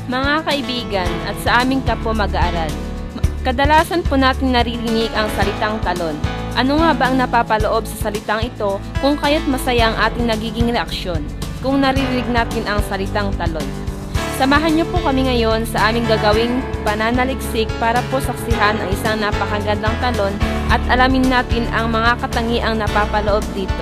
Mga kaibigan at sa aming kapwa mag-aaral, kadalasan po natin naririnig ang salitang talon. Ano nga ba ang napapaloob sa salitang ito kung kaya't masaya ang ating nagiging reaksyon kung naririnig natin ang salitang talon? Samahan niyo po kami ngayon sa aming gagawing pananaliksik para po saksihan ang isang napakagandang talon at alamin natin ang mga katangiang napapaloob dito.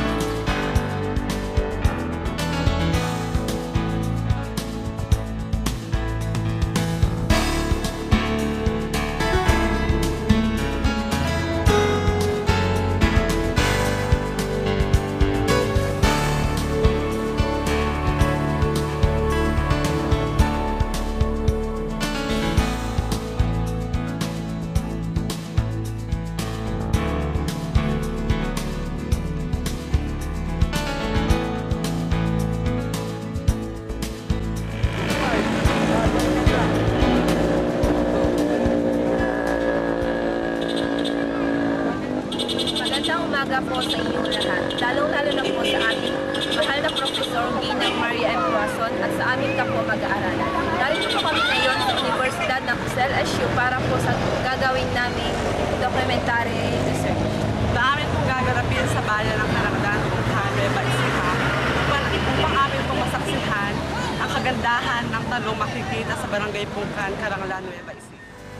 Umaga po sa inyong lahat, lalong-lalo na po sa aming mahal na Professor Ginang Maria M. Wason at sa aming kapwa mag-aaral. Narito po kami ngayon sa Universidad ng CLSU para po sa gagawin naming documentary research. Sa amin pong gaganapin sa bayan ng Karanglan, Nueva Ecija, upang amin pong masaksihan ang kagandahan ng talong makikita sa Barangay Pungkan, Karanglan, Nueva Ecija.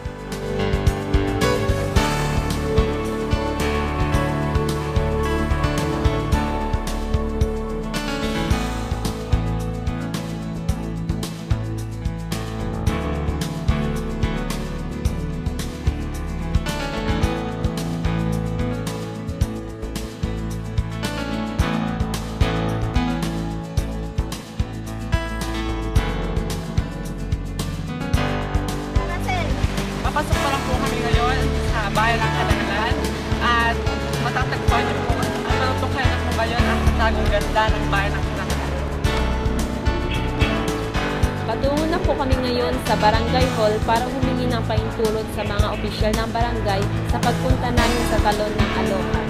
Papasok pa lang po kami ngayon sa bayan ng Talon at matatagpuan niyo po at matutuklayan na po ngayon ang katagong ganda ng bayan ng Talon. Patungo na po kami ngayon sa Barangay Hall para humingi ng pahintulot sa mga opisyal ng barangay sa pagpunta namin sa Talon ng Aloha.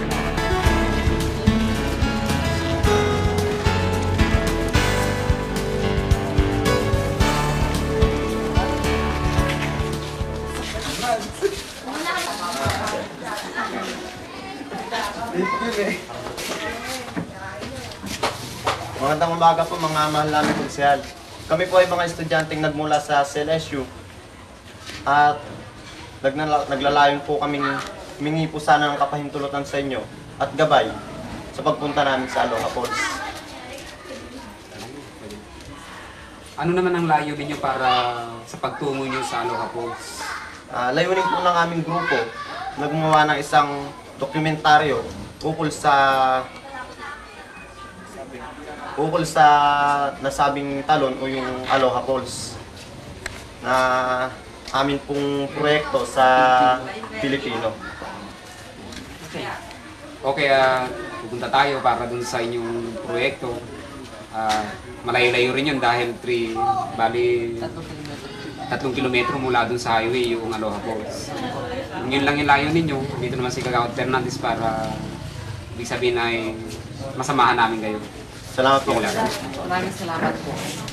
Magandang umaga po mga mahal namin konsyal. Kami po ay mga estudyanteng nagmula sa CLSU at naglalayon po kaming humingi po sana ng kapahintulutan sa inyo at gabay sa pagpunta namin sa Aloha Falls. Ano naman ang layo ninyo para sa pagtungo nyo sa Aloha Falls? Layunin po ng aming grupo na gumawa ng isang dokumentaryo ukol sa nasabing talon o yung Aloha Falls na amin pong proyekto sa Pilipino. Okay, pupunta tayo para dun sa inyong proyekto. Malayo-layo rin yun dahil 3 kilometro mula dun sa highway yung Aloha Falls. Yun lang yung layo ninyo. Dito naman si Kagawad Fernandez para ibig sabihin ay masamahan namin kayo. Salamat po. Maraming salamat po.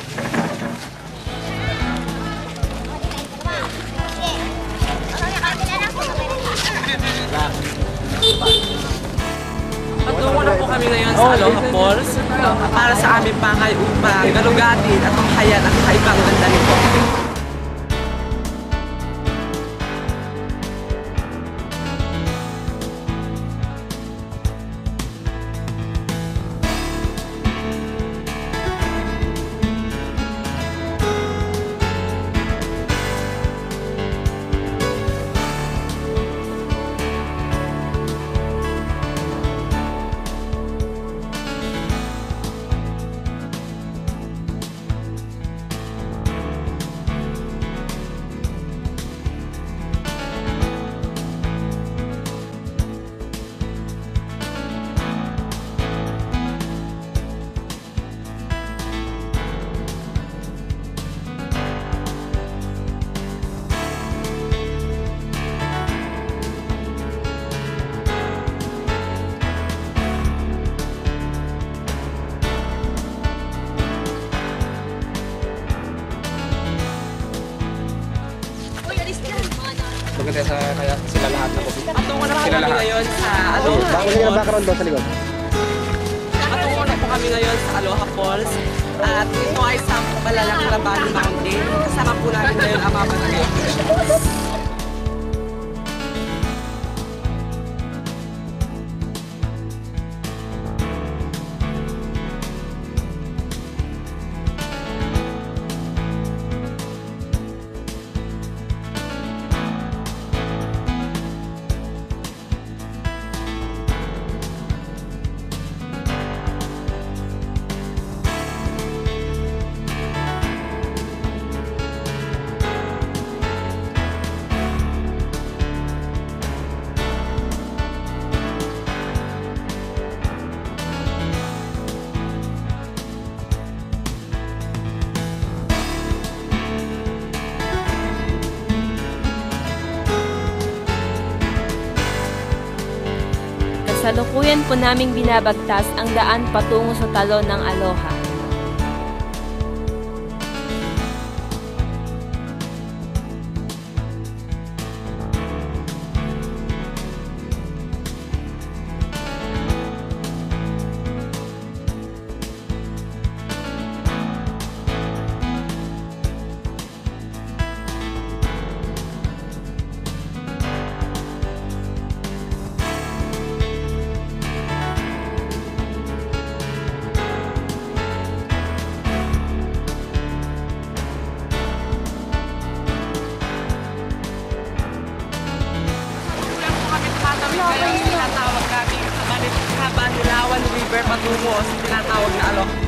Patungo na po kami ngayon sa Aloha Falls para sa aming pangay upang galugatin at manghayan ang kaibang ganda nito. kaya sila lahat na po. Patungo na po Sila kami lahat. ngayon sa Aloha Bakit yung Falls. background doon sa likod? Patungo na po kami ngayon sa Aloha Falls. At ito ay sa Malalakang Bali Mountain. Kasama po namin ngayon ang mga barangay officials. Kasalukuyan po naming binabagtas ang daan patungo sa talon ng Aloha. Tinatawag namin Habanilawan River patungo sa tinatawag na Aloha